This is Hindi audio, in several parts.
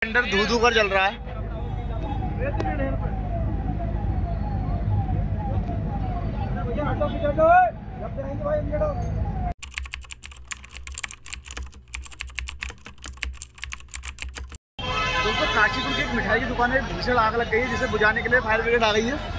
सिलेंडर धू धू कर जल रहा है। दोस्तों काशीपुर की एक मिठाई की दुकान में भीषण आग लग गई है, जिसे बुझाने के लिए फायर ब्रिगेड आ गई है।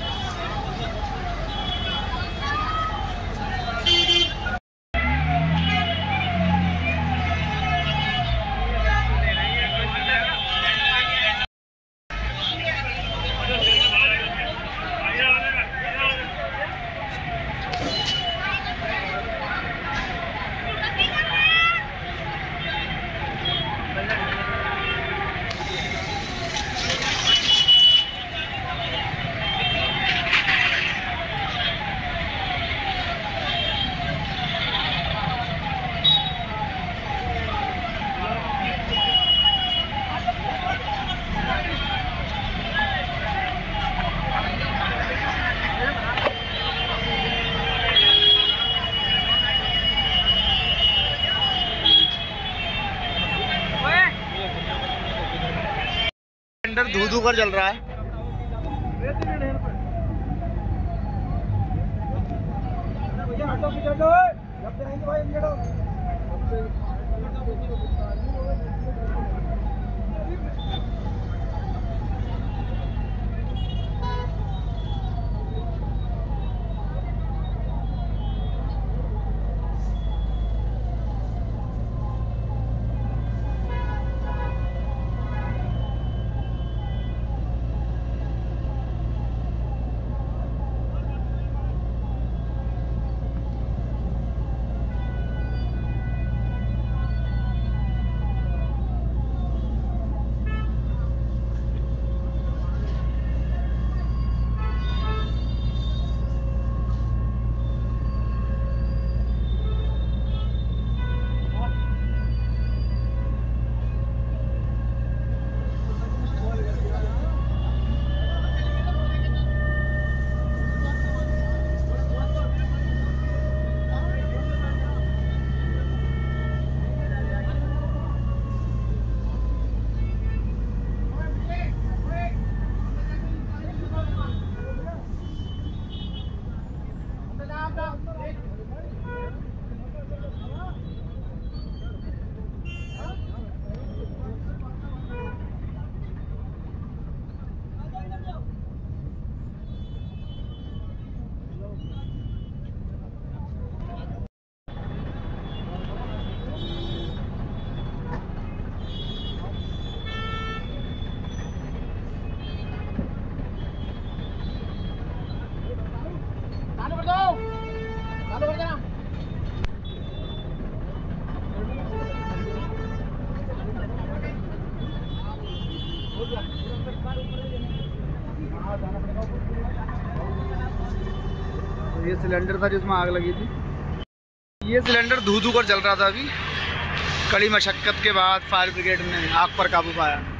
सिलेंडर धू धू कर जल रहा है। ये सिलेंडर था जिसमें आग लगी थी। ये सिलेंडर धू धू कर जल रहा था। अभी कड़ी मशक्कत के बाद फायर ब्रिगेड ने आग पर काबू पाया।